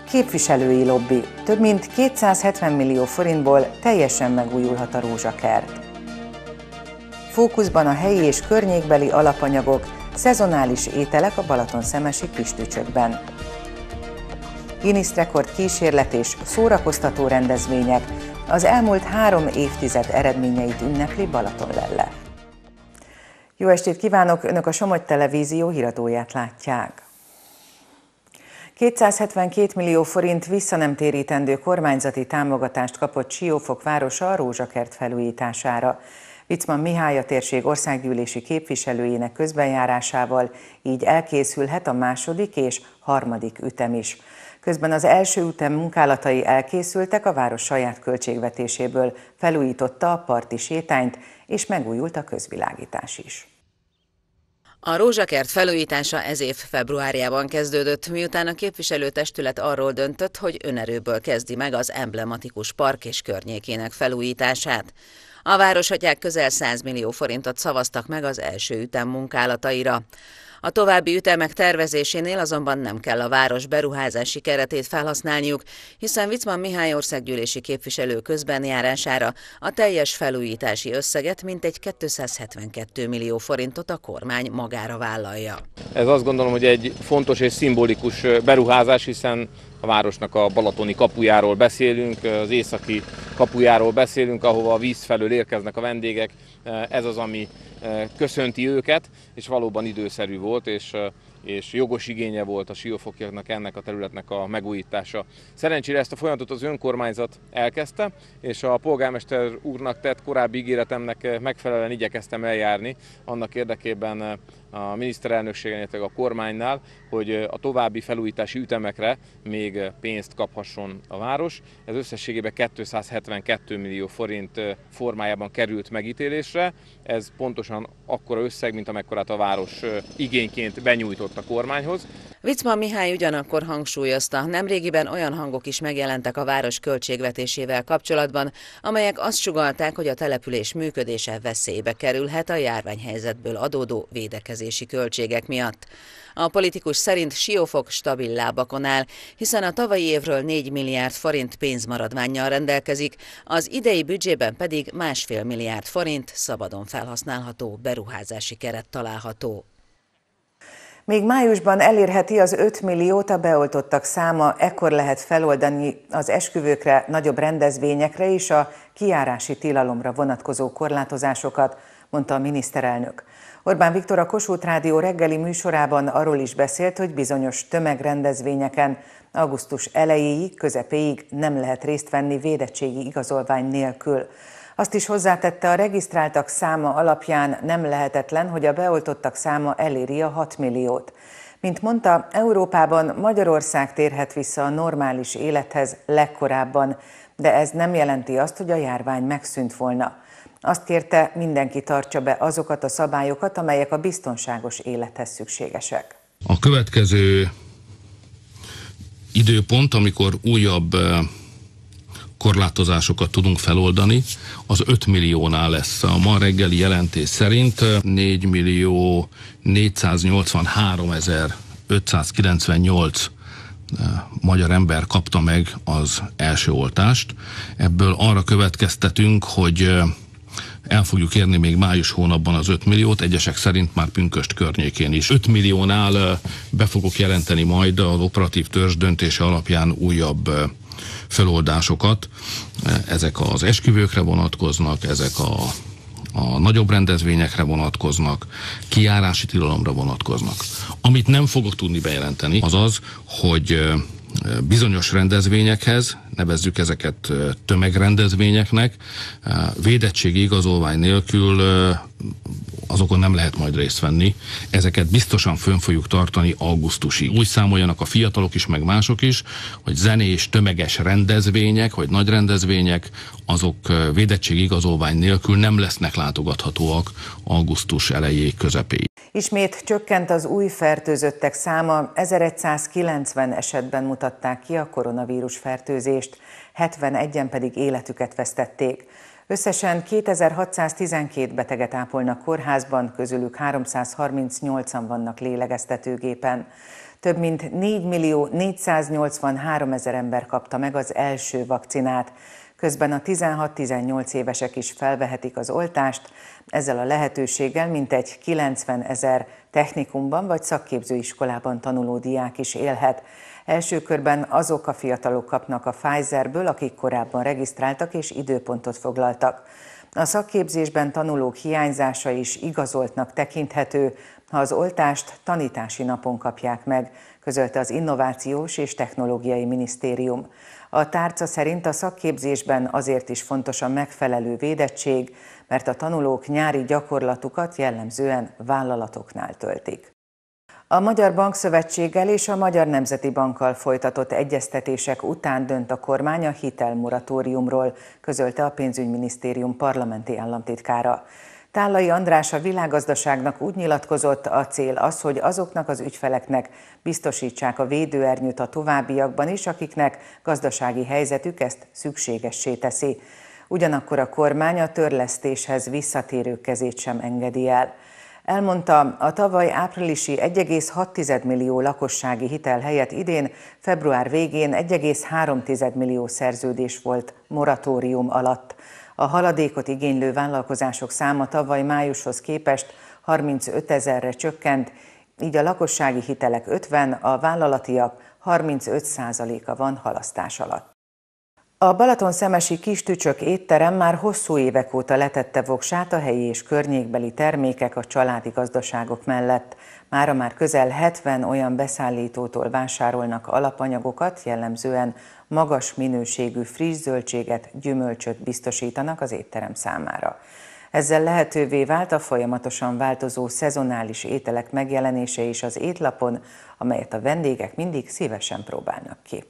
Képviselői lobby. Több mint 270 millió forintból teljesen megújulhat a rózsakert. Fókuszban a helyi és környékbeli alapanyagok, szezonális ételek a balatonszemesi Pistücsökben. Guinness rekord kísérlet és szórakoztató rendezvények, az elmúlt 3 évtized eredményeit ünnepli Balatonlelle. Jó estét kívánok! Önök a Somogy Televízió híradóját látják. 272 millió forint visszanemtérítendő kormányzati támogatást kapott Siófok városa a rózsakert felújítására. Viczman Mihály a térség országgyűlési képviselőjének közbenjárásával így elkészülhet a második és harmadik ütem is. Közben az első ütem munkálatai elkészültek, a város saját költségvetéséből felújította a parti sétányt, és megújult a közvilágítás is. A rózsakert felújítása ez év februárjában kezdődött, miután a képviselőtestület arról döntött, hogy önerőből kezdi meg az emblematikus park és környékének felújítását. A városatyák közel 100 millió forintot szavaztak meg az első ütem munkálataira. A további ütemek tervezésénél azonban nem kell a város beruházási keretét felhasználniuk, hiszen Viczman Mihály országgyűlési képviselő közbenjárására a teljes felújítási összeget mintegy 272 millió forintot a kormány magára vállalja. Ez azt gondolom, hogy egy fontos és szimbolikus beruházás, hiszen a városnak a balatoni kapujáról beszélünk, az északi kapujáról beszélünk, ahova a víz felől érkeznek a vendégek. Ez az, ami köszönti őket, és valóban időszerű volt, és jogos igénye volt a siófokiaknak ennek a területnek a megújítása. Szerencsére ezt a folyamatot az önkormányzat elkezdte, és a polgármester úrnak tett korábbi ígéretemnek megfelelően igyekeztem eljárni annak érdekében a miniszterelnökségen, illetve a kormánynál, hogy a további felújítási ütemekre még pénzt kaphasson a város. Ez összességében 272 millió forint formájában került megítélésre. Ez pontosan akkora összeg, mint amekkorát a város igényként benyújtott a kormányhoz. Viczman Mihály ugyanakkor hangsúlyozta, nemrégiben olyan hangok is megjelentek a város költségvetésével kapcsolatban, amelyek azt sugallták, hogy a település működése veszélybe kerülhet a járványhelyzetből adódó védekezési költségek miatt. A politikus szerint Siófok stabil lábakon áll, hiszen a tavalyi évről 4 milliárd forint pénzmaradvánnyal rendelkezik, az idei büdzsében pedig 1,5 milliárd forint szabadon felhasználható beruházási keret található. Még májusban elérheti az 5 milliót a beoltottak száma, ekkor lehet feloldani az esküvőkre, nagyobb rendezvényekre és a kijárási tilalomra vonatkozó korlátozásokat, mondta a miniszterelnök. Orbán Viktor a Kossuth Rádió reggeli műsorában arról is beszélt, hogy bizonyos tömegrendezvényeken augusztus elejéig, közepéig nem lehet részt venni védettségi igazolvány nélkül. Azt is hozzátette, a regisztráltak száma alapján nem lehetetlen, hogy a beoltottak száma eléri a 6 milliót. Mint mondta, Európában Magyarország térhet vissza a normális élethez legkorábban, de ez nem jelenti azt, hogy a járvány megszűnt volna. Azt kérte, mindenki tartsa be azokat a szabályokat, amelyek a biztonságos élethez szükségesek. A következő időpont, amikor újabb korlátozásokat tudunk feloldani, az 5 milliónál lesz. A ma reggeli jelentés szerint 4.483.598 magyar ember kapta meg az első oltást. Ebből arra következtetünk, hogy el fogjuk érni még május hónapban az 5 milliót, egyesek szerint már pünkösd környékén is. 5 milliónál be fogok jelenteni majd az operatív törzs döntése alapján újabb feloldásokat. Ezek az esküvőkre vonatkoznak, ezek a nagyobb rendezvényekre vonatkoznak, kijárási tilalomra vonatkoznak. Amit nem fogok tudni bejelenteni, az az, hogy bizonyos rendezvényekhez, nevezzük ezeket tömegrendezvényeknek, védettségi igazolvány nélkül azokon nem lehet majd részt venni. Ezeket biztosan fönn fogjuk tartani augusztusig. Úgy számoljanak a fiatalok is, meg mások is, hogy zenés, tömeges rendezvények, vagy nagy rendezvények, azok védettségi igazolvány nélkül nem lesznek látogathatóak augusztus elejéig, közepéig. Ismét csökkent az új fertőzöttek száma, 1190 esetben mutatták ki a koronavírus fertőzést, 71-en pedig életüket vesztették. Összesen 2612 beteget ápolnak kórházban, közülük 338-an vannak lélegeztetőgépen. Több mint 4.483.000 ember kapta meg az első vakcinát. Közben a 16-18 évesek is felvehetik az oltást, ezzel a lehetőséggel mintegy 90 000 technikumban vagy szakképzőiskolában tanuló diák is élhet. Első körben azok a fiatalok kapnak a Pfizerből, akik korábban regisztráltak és időpontot foglaltak. A szakképzésben tanulók hiányzása is igazoltnak tekinthető, ha az oltást tanítási napon kapják meg, közölte az Innovációs és Technológiai Minisztérium. A tárca szerint a szakképzésben azért is fontos a megfelelő védettség, mert a tanulók nyári gyakorlatukat jellemzően vállalatoknál töltik. A Magyar Bankszövetséggel és a Magyar Nemzeti Bankkal folytatott egyeztetések után dönt a kormány a hitelmoratóriumról, közölte a Pénzügyminisztérium parlamenti államtitkára. Tállai András a Világgazdaságnak úgy nyilatkozott, a cél az, hogy azoknak az ügyfeleknek biztosítsák a védőernyőt a továbbiakban is, akiknek gazdasági helyzetük ezt szükségessé teszi. Ugyanakkor a kormány a törlesztéshez visszatérők kezét sem engedi el. Elmondta, a tavaly áprilisi 1,6 millió lakossági hitel helyett idén február végén 1,3 millió szerződés volt moratórium alatt. A haladékot igénylő vállalkozások száma tavaly májushoz képest 35 000-re csökkent, így a lakossági hitelek 50, a vállalatiak 35%-a van halasztás alatt. A Balatonszemesi Kistücsök étterem már hosszú évek óta letette voksát a helyi és környékbeli termékek a családi gazdaságok mellett. Mára már közel 70 olyan beszállítótól vásárolnak alapanyagokat, jellemzően magas minőségű friss zöldséget, gyümölcsöt biztosítanak az étterem számára. Ezzel lehetővé vált a folyamatosan változó szezonális ételek megjelenése is az étlapon, amelyet a vendégek mindig szívesen próbálnak ki.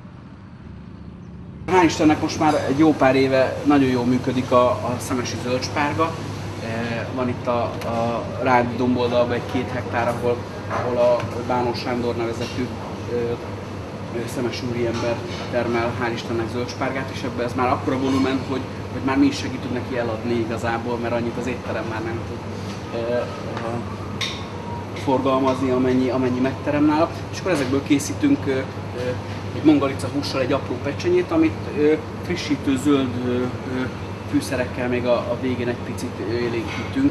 Hál' Istennek most már egy jó pár éve nagyon jól működik a szemesi zöldspárga. Van itt a Rádi domboldalban egy 2 hektár, ahol a Bánó Sándor nevezetű szemesi úriember termel hál' Istennek zöldspárgát, és ebben ez már akkora volumen, hogy már mi is segítünk neki eladni igazából, mert annyit az étterem már nem tud forgalmazni, amennyi megterem nála. És akkor ezekből készítünk egy mongalica hússal egy apró pecsenyét, amit frissítő zöld fűszerekkel még a végén egy picit élénkítünk.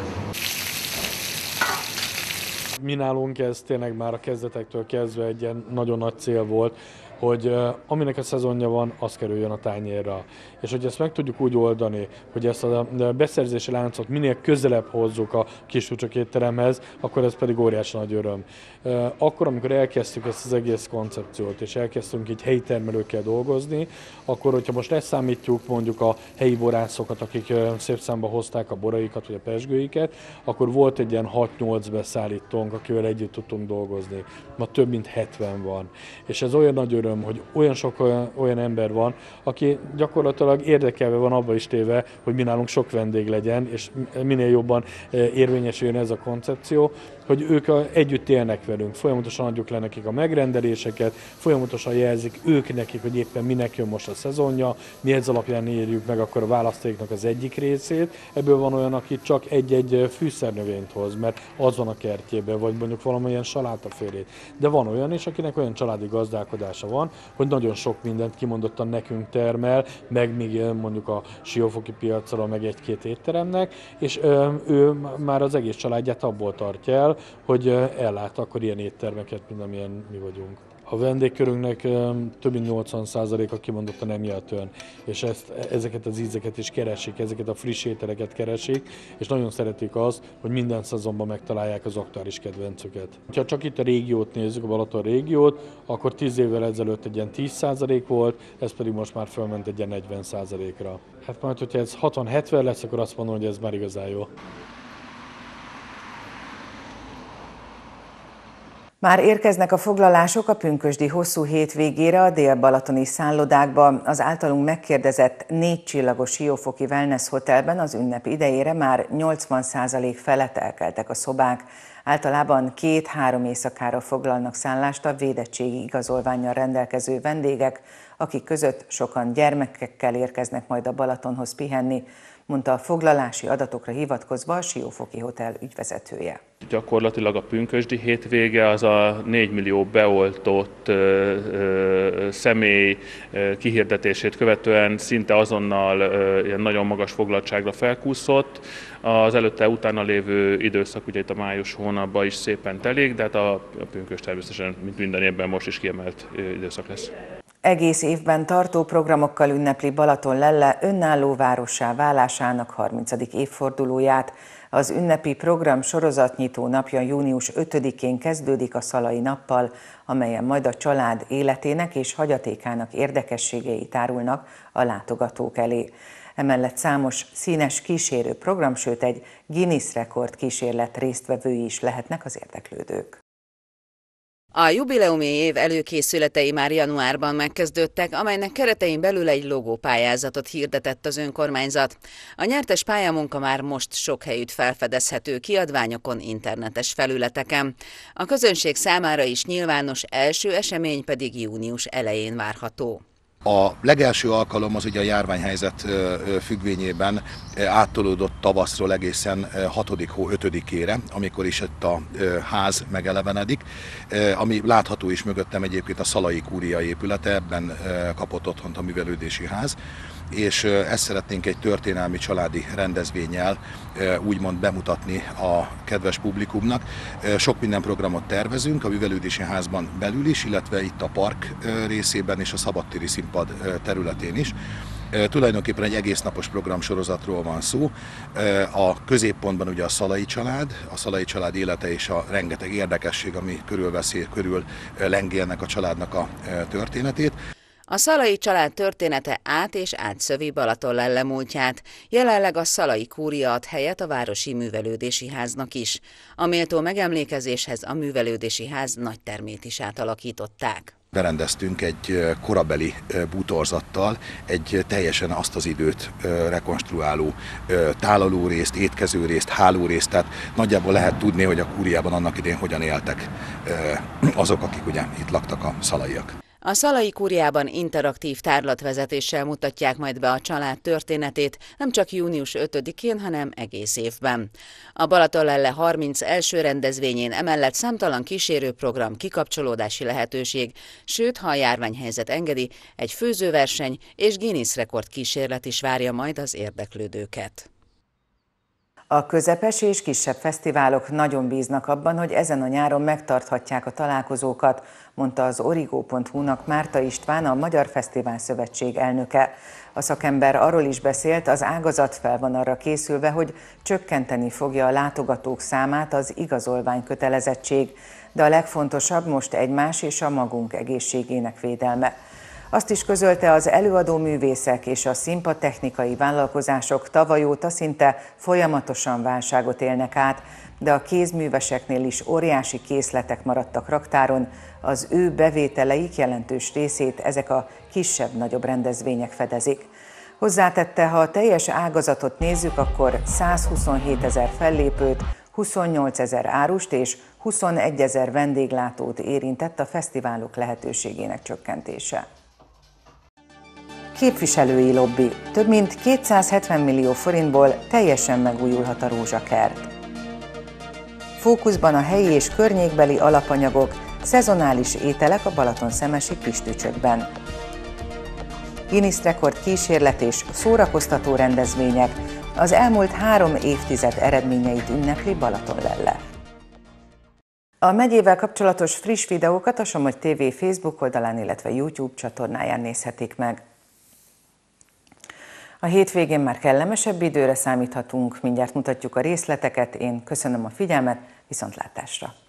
Mi nálunk ez tényleg már a kezdetektől kezdve egy ilyen nagyon nagy cél volt, hogy aminek a szezonja van, az kerüljön a tányérra. És hogy ezt meg tudjuk úgy oldani, hogy ezt a beszerzési láncot minél közelebb hozzuk a Kistücsök étteremhez, akkor ez pedig óriási nagy öröm. Akkor, amikor elkezdtük ezt az egész koncepciót, és elkezdtünk így helyi termelőkkel dolgozni, akkor, hogyha most leszámítjuk mondjuk a helyi borászokat, akik szép számba hozták a boraikat, vagy a pezsgőiket, akkor volt egy ilyen 6-8 beszállítónk, akivel együtt tudtunk dolgozni. Ma több mint 70 van. És ez olyan nagy öröm, hogy olyan sok olyan ember van, aki gyakorlatilag érdekelve van abba is téve, hogy mi nálunk sok vendég legyen, és minél jobban érvényesüljön ez a koncepció, hogy ők együtt élnek velünk, folyamatosan adjuk le nekik a megrendeléseket, folyamatosan jelzik ők nekik, hogy éppen minek jön most a szezonja, mi ez alapján érjük meg akkor a választéknak az egyik részét. Ebből van olyan, aki csak egy-egy fűszernövényt hoz, mert az van a kertjében, vagy mondjuk valamilyen salátafélét. De van olyan is, akinek olyan családi gazdálkodása van, hogy nagyon sok mindent kimondottan nekünk termel, meg még mondjuk a siófoki piacról, meg egy-két étteremnek, és ő már az egész családját abból tartja el, hogy ellát akkor ilyen éttermeket, mint amilyen mi vagyunk. A vendégkörünknek több mint 80%-a kimondottan emiatt jön, és ezeket az ízeket is keresik, ezeket a friss ételeket keresik, és nagyon szeretik azt, hogy minden szezonban megtalálják az aktuális kedvencüket. Ha csak itt a régiót nézzük, a Balaton régiót, akkor 10 évvel ezelőtt egy ilyen 10% volt, ez pedig most már fölment egy ilyen 40%-ra. Hát majd, hogyha ez 60-70 lesz, akkor azt mondom, hogy ez már igazán jó. Már érkeznek a foglalások a pünkösdi hosszú hétvégére a dél-balatoni szállodákba. Az általunk megkérdezett 4 csillagos siófoki wellness hotelben az ünnep idejére már 80% felett elkeltek a szobák. Általában 2-3 éjszakára foglalnak szállást a védettségi igazolvánnyal rendelkező vendégek, akik között sokan gyermekekkel érkeznek majd a Balatonhoz pihenni, mondta a foglalási adatokra hivatkozva a Siófoki Hotel ügyvezetője. Gyakorlatilag a pünkösdi hétvége az a 4 millió beoltott személy kihirdetését követően szinte azonnal ilyen nagyon magas foglaltságra felkúszott. Az előtte-utána lévő időszak ugye itt a május hónapban is szépen telik, de hát a pünkösd természetesen mint minden évben most is kiemelt időszak lesz. Egész évben tartó programokkal ünnepli Balatonlelle önálló várossá válásának 30. évfordulóját. Az ünnepi program sorozatnyitó napja június 5-én kezdődik a Szalai nappal, amelyen majd a család életének és hagyatékának érdekességei tárulnak a látogatók elé. Emellett számos színes kísérő program, sőt egy Guinness rekord kísérlet résztvevői is lehetnek az érdeklődők. A jubileumi év előkészületei már januárban megkezdődtek, amelynek keretein belül egy logópályázatot hirdetett az önkormányzat. A nyertes pályamunka már most sok helyütt felfedezhető kiadványokon, internetes felületeken. A közönség számára is nyilvános első esemény pedig június elején várható. A legelső alkalom az ugye a járványhelyzet függvényében áttolódott tavaszról egészen 6. hó 5-ére, amikor is itt a ház megelevenedik, ami látható is mögöttem egyébként a Szalai Kúria épülete, ebben kapott otthont a művelődési ház, és ezt szeretnénk egy történelmi családi rendezvénnyel úgymond bemutatni a kedves publikumnak. Sok minden programot tervezünk a művelődési házban belül is, illetve itt a park részében és a szabadtéri színpad területén is. Tulajdonképpen egy egésznapos programsorozatról van szó. A középpontban ugye a Szalai család élete és a rengeteg érdekesség, ami körül lengi ennek a családnak a történetét. A Szalai család története át és átszövi Balatonlelle múltját. Jelenleg a Szalai Kúria ad helyet a Városi Művelődési Háznak is. A méltó megemlékezéshez a művelődési ház nagytermét is átalakították. Berendeztünk egy korabeli bútorzattal egy teljesen azt az időt rekonstruáló tálalórészt, étkezőrészt, hálórészt, tehát nagyjából lehet tudni, hogy a Kúriában annak idején hogyan éltek azok, akik ugye itt laktak, a szalaiak. A Szalai Kúriában interaktív tárlatvezetéssel mutatják majd be a család történetét, nem csak június 5-én, hanem egész évben. A Balatonlelle 30 első rendezvényén emellett számtalan kísérőprogram, kikapcsolódási lehetőség, sőt, ha a járványhelyzet engedi, egy főzőverseny és Guinness rekord kísérlet is várja majd az érdeklődőket. A közepes és kisebb fesztiválok nagyon bíznak abban, hogy ezen a nyáron megtarthatják a találkozókat, mondta az Origo.hu-nak Márta István, a Magyar Fesztivál Szövetség elnöke. A szakember arról is beszélt, az ágazat fel van arra készülve, hogy csökkenteni fogja a látogatók számát az igazolványkötelezettség, de a legfontosabb most egymás és a magunk egészségének védelme. Azt is közölte, az előadó művészek és a színpadtechnikai vállalkozások tavaly óta szinte folyamatosan válságot élnek át, de a kézműveseknél is óriási készletek maradtak raktáron, az ő bevételeik jelentős részét ezek a kisebb-nagyobb rendezvények fedezik. Hozzátette, ha a teljes ágazatot nézzük, akkor 127 000 fellépőt, 28 000 árust és 21 000 vendéglátót érintett a fesztiválok lehetőségének csökkentése. Képviselői lobby. Több mint 270 millió forintból teljesen megújulhat a rózsakert. Fókuszban a helyi és környékbeli alapanyagok, szezonális ételek a balatonszemesi Pistücsökben. Guinness rekord kísérlet és szórakoztató rendezvények, az elmúlt 3 évtized eredményeit ünnepli Balatonlelle. A megyével kapcsolatos friss videókat a Somogy TV Facebook oldalán, illetve YouTube csatornáján nézhetik meg. A hétvégén már kellemesebb időre számíthatunk, mindjárt mutatjuk a részleteket, én köszönöm a figyelmet, viszontlátásra!